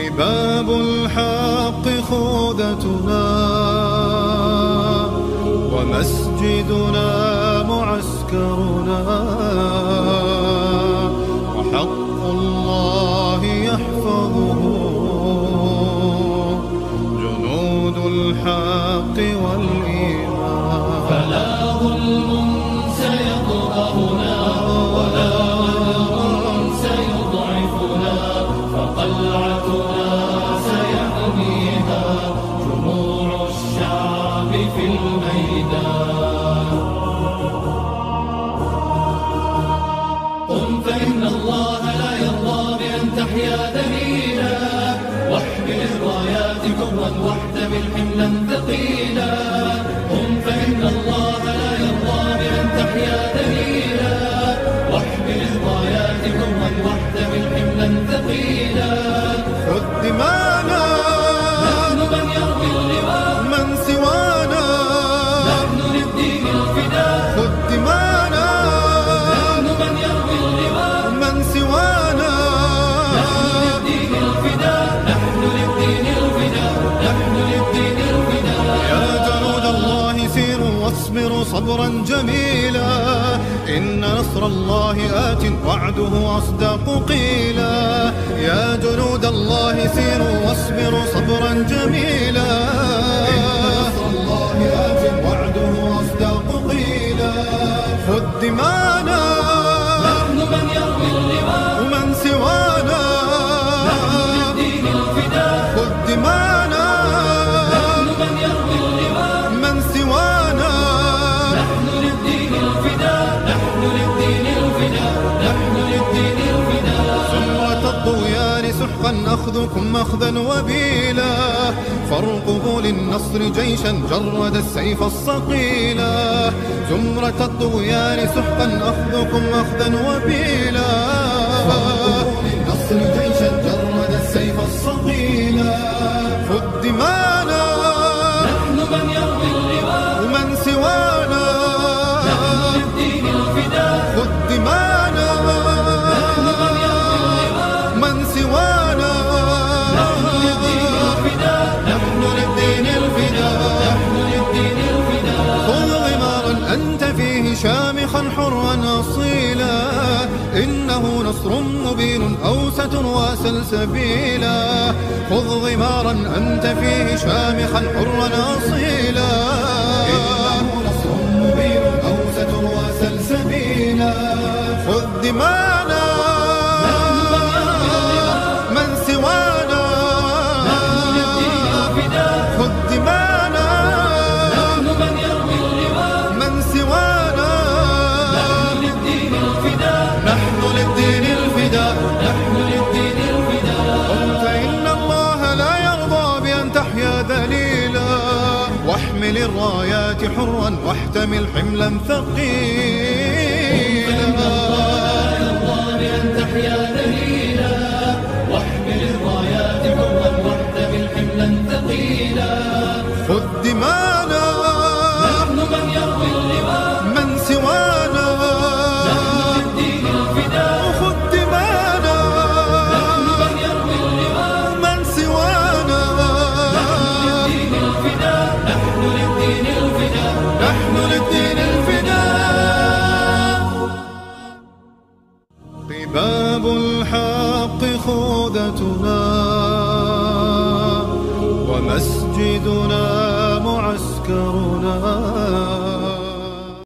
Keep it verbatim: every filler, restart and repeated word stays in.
قباب الحق خوذتنا ومسجدنا معسكرنا، وحق الله يحفظه جنود الحق والإيمان. فلا ظلم سيطغانا ولا غدر سيضعفنا، فقلعتنا سيحميها جموع الشعب في الميدان. قم فإن الله لا يرضى بأن تحيا ذليلا، واحمل الرايات كرا واحتمل حملا ثقيلا. قم فإن الله لا يرضى بأن تحيا ذليلا، واحمل الرايات كرا واحتمل حملا ثقيلا. خذ دمانا نحن من يروي اللواء، من سوانا نحن للدين الفداء. خذ دمانا نحن من يروي اللواء، من سوانا نحن للدين الفداء. نحن للدين الفداء، نحن للدين الفداء. يا جنود الله سيروا واصبروا صبرا جميلا، إن نصر الله آت وعده أصدق قيلا. يا جنود الله سيروا واصبروا صبرا جميلا، إن نصر الله آت وعده أصدق قيلا. خذ دمانا نحن من يروي اللواء، ومن سوانا نحن للدين الفداء. خذ دمانا نحن من يروي اللواء، من سوانا نحن للدين الفداء. نحن للدين الفداء، نحن للدين الفداء. زمرة الطغيان سحقا أخذكم أخذا وبيلا، فارقبوا للنصر جيشا جرد السيف الصقيلا. زمرة الطغيان سحقا أخذكم أخذا وبيلا، فارقبوا للنصر جيشا جرد السيف الصقيلا. خذ دمانا نحن من يروي اللواء، ومن سوانا نحن للدين الفداء. خذ دمانا نحن من يروي اللواء، من سوانا نحن للدين الفداء. نحن للدين الفداء، نحن للدين الفداء. خذ غمارا أنت فيه شامخا حرا أصيلا، إنه نصر مبين أوسة وسلسبيلا. خذ غمارا أنت فيه شامخا حرا أصيلا، إنه نصر مبين أوسة وسلسبيلا. خذ دمانا من سوانا نحن للدين الفداء. خذ دمانا نحن من يروي اللواء، من سوانا نحن للدين الفداء. نحن للدين الفداء. نحن للدين الفداء. قل فإن الله لا يرضى بأن تحيا ذليلا، واحمل الرايات حرا واحتمل حملا ثقيلا. بأن تحيا ذليلا، واحمل الرايات حرا واحتمل حملا ثقيلا. خذ دمانا نحن من يروي اللواء، من سوانا نحن للدين الفداء. خذ دمانا نحن من يروي اللواء، من سوانا نحن للدين الفداء. نحن للدين الفداء، نحن للدين الفداء. قباب الحق خوذتنا ومسجدنا معسكرنا،